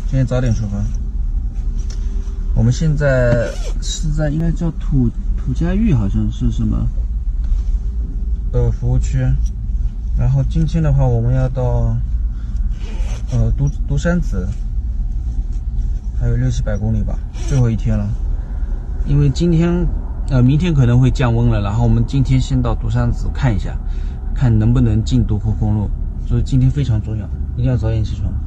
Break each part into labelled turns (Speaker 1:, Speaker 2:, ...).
Speaker 1: 今天早点出发。我们现在是在应该叫土家峪，好像是什么服务区。然后今天的话，我们要到独山子，还有600-700公里吧，最后一天了。因为今天明天可能会降温了，然后我们今天先到独山子看一下，看能不能进独库公路。所以今天非常重要，一定要早点起床。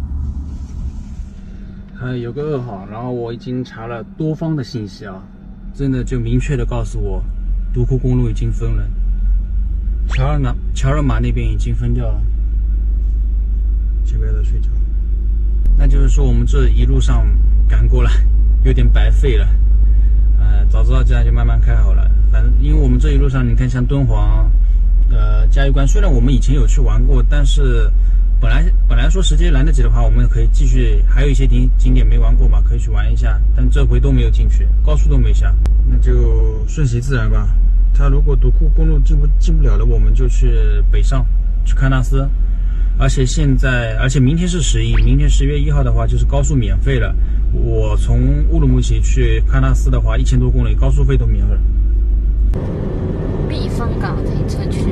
Speaker 1: 有个噩耗，然后我已经查了多方的信息啊，真的就明确的告诉我，独库公路已经封了，乔尔玛那边已经封掉了。这边在睡觉，那就是说我们这一路上赶过来，有点白费了。早知道这样就慢慢开好了。反正因为我们这一路上，你看像敦煌、嘉峪关，虽然我们以前有去玩过，但是本来说时间来得及的话，我们可以继续，还有一些景点没玩过嘛，可以去玩一下。但这回都没有进去，高速都没下，那就顺其自然吧。他如果独库公路进不了了，我们就去北上，去喀纳斯。而且明天是11，明天10月1号的话就是高速免费了。我从乌鲁木齐去喀纳斯的话，1000多公里，高速费都免了。
Speaker 2: 避风港停车区。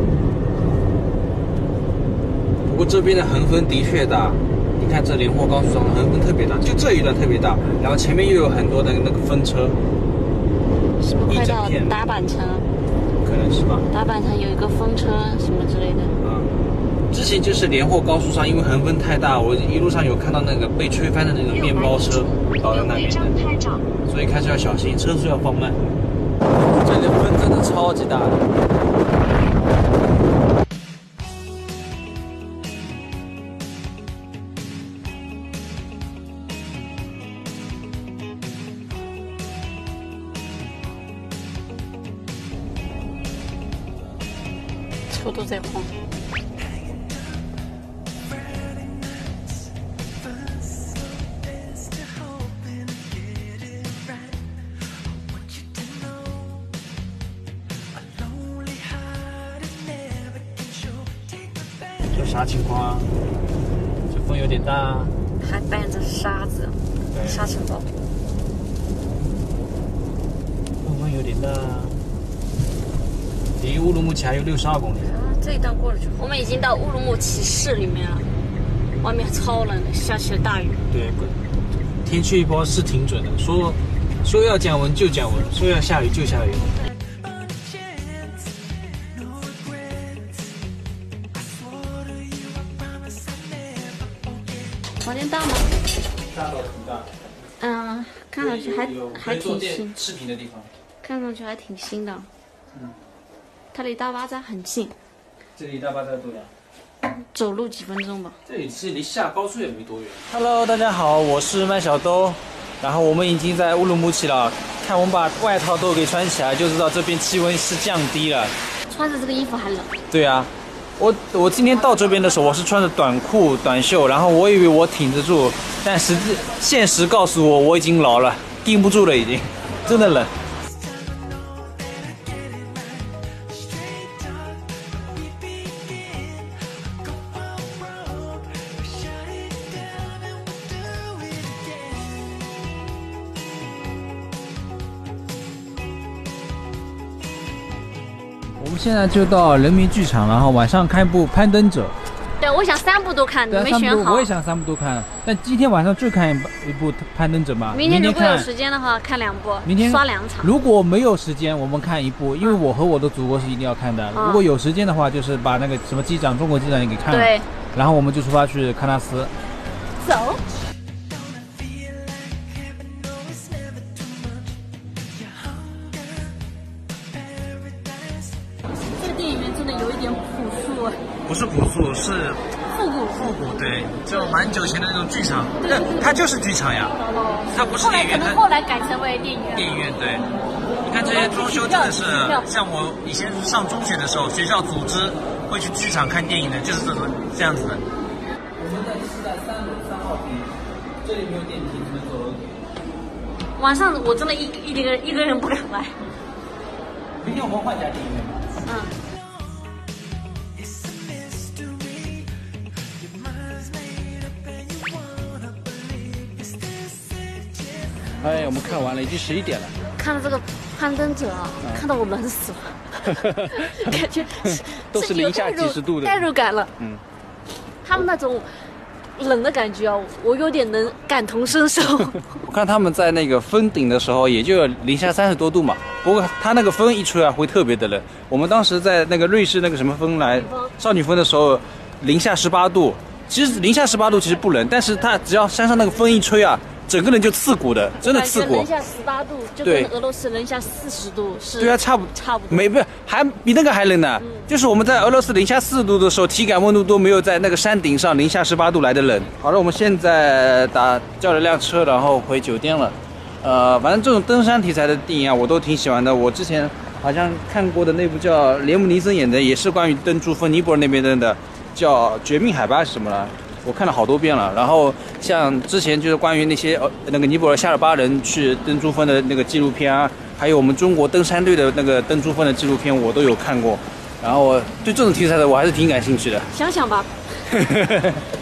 Speaker 1: 不过这边的横风的确大，你看这连霍高速上的横风特别大，就这一段特别大，然后前面又有很多的那个风车。
Speaker 2: 是不是快到达坂城？
Speaker 1: 可能是吧。
Speaker 2: 达坂城有一个风车什么之类的。
Speaker 1: 之前就是连霍高速上，因为横风太大，我一路上有看到那个被吹翻的那种面包车倒在那边的，所以开车要小心，车速要放慢。这里的风真的超级大的。
Speaker 2: 车都在晃。
Speaker 1: 这啥情况啊？这风有点大啊，
Speaker 2: 还伴着沙子，沙尘暴。
Speaker 1: 风有点大啊。离乌鲁木齐还有62公里。
Speaker 2: 这一段过了去，我们已经到乌鲁木齐市里面了，外面超冷的，下起了大雨。
Speaker 1: 对，天气预报是挺准的，说要降温就降温，说要下雨就下雨。
Speaker 2: 房间大吗？
Speaker 1: 大倒挺大。
Speaker 2: 看上去还挺新。
Speaker 1: 视频的地方。
Speaker 2: 看上去还挺新的。它离大巴扎很近。
Speaker 1: 这里大巴扎多远？
Speaker 2: 走路几分钟吧。
Speaker 1: 这里其实离下高速也没多远。Hello， 大家好，我是麦小兜。然后我们已经在乌鲁木齐了，看我们把外套都给穿起来，就知道这边气温是降低了。
Speaker 2: 穿着这个衣服还冷。
Speaker 1: 对啊，我今天到这边的时候，我是穿着短裤短袖，然后我以为我挺得住，但现实告诉我，我已经老了，顶不住了，已经，真的冷。我们现在就到人民剧场，然后晚上看一部《攀登者》。
Speaker 2: 对，我想3部都看，你没选好。
Speaker 1: 我也想3部都看，但今天晚上就看一部《攀登者》嘛。
Speaker 2: 明天如果有时间的话，看2部。明天刷2场。
Speaker 1: 如果没有时间，我们看1部，因为我和我的祖国是一定要看的。如果有时间的话，就是把那个什么机长，中国机长也给看了。
Speaker 2: 对。
Speaker 1: 然后我们就出发去喀纳斯。
Speaker 2: 走。
Speaker 1: 不是朴素，是复古，对，就蛮久前的那种剧场。对，它就是剧场呀，它不是电影院。
Speaker 2: 后来改成为电影院。
Speaker 1: 电影院，对。你看这些装修真的是，像我以前上中学的时候，学校组织会去剧场看电影的，就是这样子的。我们是在3楼3号厅，这里没有电梯，只能走楼梯。
Speaker 2: 晚上我真的一个人不敢来。
Speaker 1: 明天我们换家电影院吧。 哎，我们看完了，已经11点了。
Speaker 2: 看到这个攀登者啊，看到我冷死了，感觉
Speaker 1: 都是零下几十度的
Speaker 2: 代入感了。
Speaker 1: 嗯，
Speaker 2: 他们那种冷的感觉啊，我有点能感同身受。
Speaker 1: 我看他们在那个峰顶的时候，也就零下30多度嘛。不过他那个风一吹啊，会特别的冷。我们当时在那个瑞士那个什么峰来少女峰的时候，零下18度。其实零下18度其实不冷，但是它只要山上那个风一吹啊，整个人就刺骨的，真的刺骨。
Speaker 2: 零下18度，就跟俄罗斯零下40度是。
Speaker 1: 对啊，差不
Speaker 2: 多。
Speaker 1: 不还比那个还冷呢。就是我们在俄罗斯零下4度的时候，体感温度都没有在那个山顶上零下18度来的冷。好了，我们现在叫了辆车，然后回酒店了。反正这种登山题材的电影啊，我都挺喜欢的。我之前好像看过的那部叫连姆尼森演的，也是关于登珠峰尼泊尔那边的。叫《绝命海拔》是什么了？我看了好多遍了。然后像之前就是关于那些那个尼泊尔夏尔巴人去登珠峰的那个纪录片啊，还有我们中国登山队的那个登珠峰的纪录片，我都有看过。然后对这种题材的我还是挺感兴趣的。
Speaker 2: 想想吧。